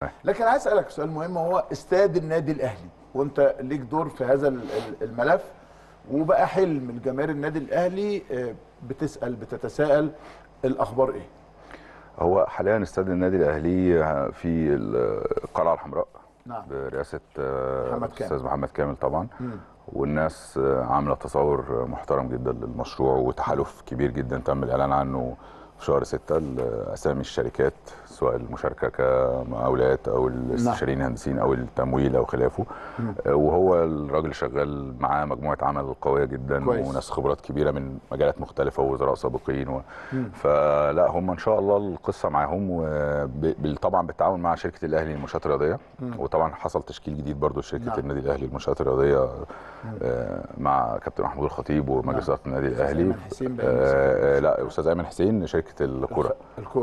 لكن عايز اسالك سؤال مهم، هو استاد النادي الاهلي وانت ليك دور في هذا الملف، وبقى حلم الجماهير النادي الاهلي بتسال بتتساءل الاخبار ايه؟ هو حاليا استاد النادي الاهلي في القلعه الحمراء. نعم. برئاسه محمد كامل. الاستاذ محمد كامل طبعا. والناس عامله تصور محترم جدا للمشروع، وتحالف كبير جدا تم الاعلان عنه في شهر 6 لاسامي الشركات، سواء المشاركه كمقاولات او الاستشاريين الهندسيين او التمويل او خلافه. وهو الراجل شغال معاه مجموعه عمل قويه جدا كويس. وناس خبرات كبيره من مجالات مختلفه ووزراء سابقين فلا هم ان شاء الله القصه معاهم، طبعا بالتعاون مع شركه الاهلي للمنشات الرياضيه. وطبعا حصل تشكيل جديد برضو لشركه نعم. النادي الاهلي للمنشات الرياضيه مع كابتن محمود الخطيب ومجلس اداره النادي الاهلي. لا استاذ ايمن حسين شركه الكره.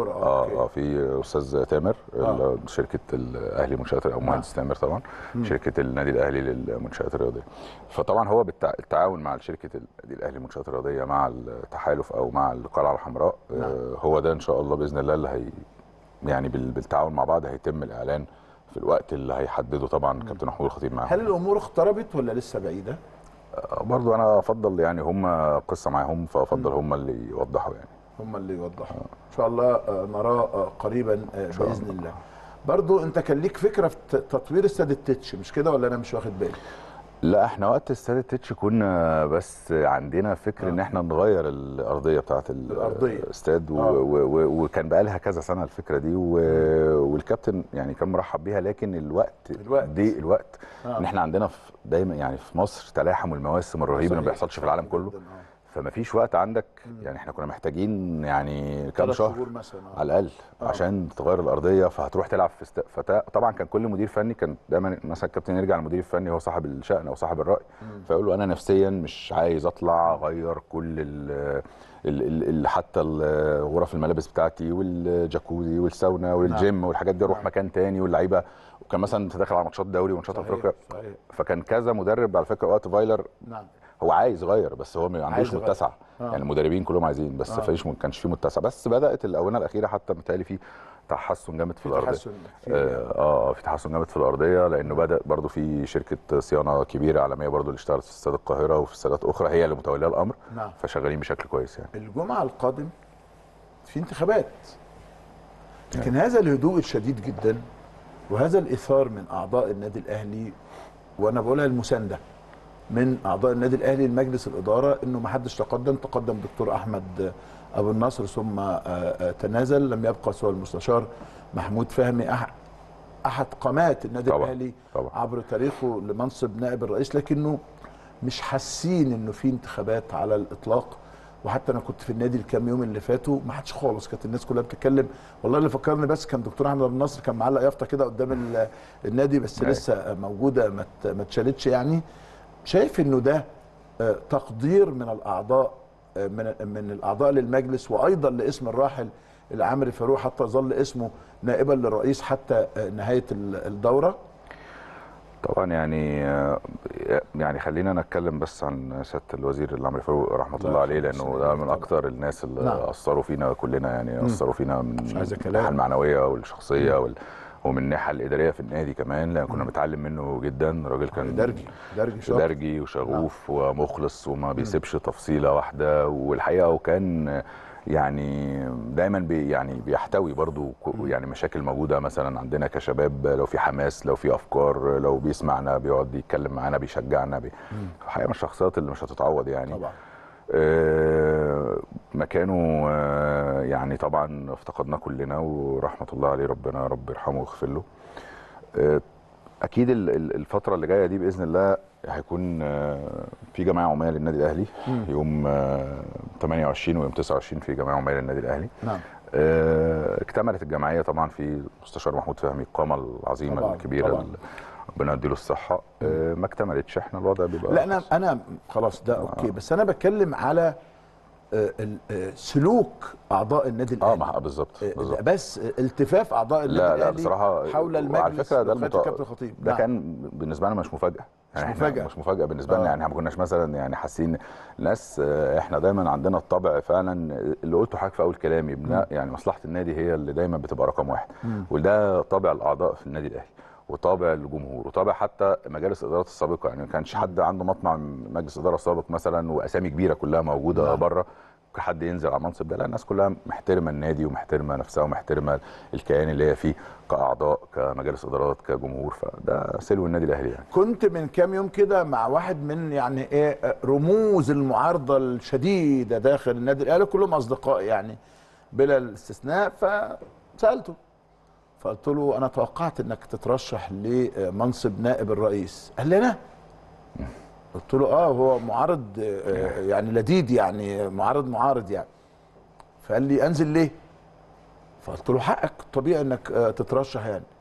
في استاذ تامر شركه الاهلي منشات او مهندس تامر طبعا شركه النادي الاهلي للمنشات الرياضيه. فطبعا هو بالتعاون مع شركه النادي الاهلي للمنشات الرياضيه مع التحالف او مع القلعه الحمراء. هو ده ان شاء الله باذن الله اللي هي يعني بالتعاون مع بعض هيتم الاعلان في الوقت اللي هيحدده طبعا كابتن محمود الخطيب معاهم. هل الامور اقتربت ولا لسه بعيده؟ برضو انا افضل يعني هم قصه معاهم، فافضل هم اللي يوضحوا يعني. هم اللي يوضحوا ان شاء الله نراه قريبا باذن الله. برضو انت كان ليك فكره في تطوير استاد التتش مش كده ولا انا مش واخد بالي؟ لا احنا وقت استاد التتش كنا بس عندنا فكر ان احنا نغير الارضيه بتاعه الاستاد وكان بقى لها كذا سنه الفكره دي والكابتن يعني كان مرحب بيها، لكن الوقت ان احنا عندنا دايما يعني في مصر تلاحم المواسم الرهيب اللي ما بيحصلش في العالم كله. فما فيش وقت عندك يعني احنا كنا محتاجين يعني كام شهر مثلا على الاقل عشان تغير الارضيه، فهتروح تلعب في طبعا كان كل مدير فني كان دايما مثلا الكابتن يرجع للمدير الفني هو صاحب الشأن او صاحب الراي، فيقول له انا نفسيا مش عايز اطلع اغير كل حتى غرف الملابس بتاعتي والجاكوزي والساونا والجيم والحاجات دي، اروح مكان تاني واللعيبه. وكان مثلا انت داخل على ماتشات دوري وماتشات افريقيا، فكان كذا مدرب على فكره وقت فايلر هو عايز يغير بس هو ما عندوش متسع. يعني المدربين كلهم عايزين بس فيش ما كانش في متسع، بس بدات الاونه الاخيره حتى متهيألي في تحسن جامد في الارضيه. في تحسن جامد في الارضيه، لانه بدا برضو في شركه صيانه كبيره عالميه برضو اللي اشتغلت في استاد القاهره وفي استادات اخرى هي اللي متوليه الامر. فشغالين بشكل كويس يعني. الجمعه القادم في انتخابات، لكن هذا الهدوء الشديد جدا وهذا الايثار من اعضاء النادي الاهلي، وانا بقولها المسانده من اعضاء النادي الاهلي لمجلس الاداره، انه ما حدش تقدم دكتور احمد ابو النصر ثم تنازل، لم يبقى سوى المستشار محمود فهمي احد قامات النادي الاهلي عبر تاريخه لمنصب نائب الرئيس، لكنه مش حاسين انه في انتخابات على الاطلاق. وحتى انا كنت في النادي الكام يوم اللي فاتوا ما حدش خالص، كانت الناس كلها بتتكلم. والله اللي فكرني بس كان دكتور احمد ابو النصر كان معلق يافطه كده قدام النادي بس لسه موجوده ما اتشالتش يعني. شايف انه ده تقدير من الاعضاء من الاعضاء للمجلس، وايضا لاسم الراحل العامري فاروق حتى ظل اسمه نائبا للرئيس حتى نهايه الدوره. طبعا يعني خلينا نتكلم بس عن سياده الوزير العامري فاروق رحمه الله عليه، لانه ده من اكثر الناس اللي اثروا فينا كلنا يعني. اثروا فينا من الناحيه المعنويه والشخصيه ومن الناحيه الاداريه في النادي كمان، لان كنا بنتعلم منه جدا. راجل كان درجي وشغوف ومخلص وما بيسيبش تفصيله واحده، والحقيقه وكان يعني دايما بيحتوي برضو يعني مشاكل موجوده مثلا عندنا كشباب، لو في حماس لو في افكار لو بيسمعنا بيقعد يتكلم معانا بيشجعنا الحقيقه من الشخصيات اللي مش هتتعوض يعني. طبعا مكانه يعني طبعا افتقدناه كلنا ورحمه الله عليه، ربنا رب يرحمه ويغفر له. اكيد الفتره اللي جايه دي باذن الله هيكون في جمعيه عموميه للنادي الاهلي يوم 28 ويوم 29 في جمعيه عموميه للنادي الاهلي. نعم. اكتملت الجمعيه طبعا في مستشار محمود فهمي القامه العظيمه طبعًا الكبيره طبعًا. ربنا يديله الصحه. ما اكتملتش، احنا الوضع بيبقى لا انا خلاص ده اوكي. بس انا بتكلم على سلوك اعضاء النادي الاهلي بالظبط بس التفاف اعضاء النادي لا الاهلي بصراحه حول المجلس. وعلى فكره ده الكابتن الخطيب ده كان بالنسبه لنا مش مفاجاه، يعني مش مفاجاه بالنسبه لنا. يعني ما كناش مثلا يعني حاسين الناس، احنا دايما عندنا الطبع فعلا اللي قلته حضرتك في اول كلامي، يعني مصلحه النادي هي اللي دايما بتبقى رقم واحد، وده طابع الاعضاء في النادي الاهلي وطابع الجمهور وطابع حتى مجالس الادارات السابقه. يعني ما كانش حد عنده مطمع مجلس اداره سابق مثلا واسامي كبيره كلها موجوده بره حد ينزل على المنصب ده. لا، الناس كلها محترمه النادي ومحترمه نفسها ومحترمه الكيان اللي هي فيه كاعضاء كمجالس ادارات كجمهور، فده سلو النادي الاهلي. يعني كنت من كام يوم كده مع واحد من يعني رموز المعارضه الشديده داخل النادي الاهلي، كلهم اصدقاء يعني بلا الاستثناء، فسالته فقلت له انا توقعت انك تترشح لمنصب نائب الرئيس. قال لي انا؟ قلت له هو معارض يعني لديد، يعني معارض يعني. فقال لي انزل ليه؟ فقلت له حقك طبيعي انك تترشح يعني.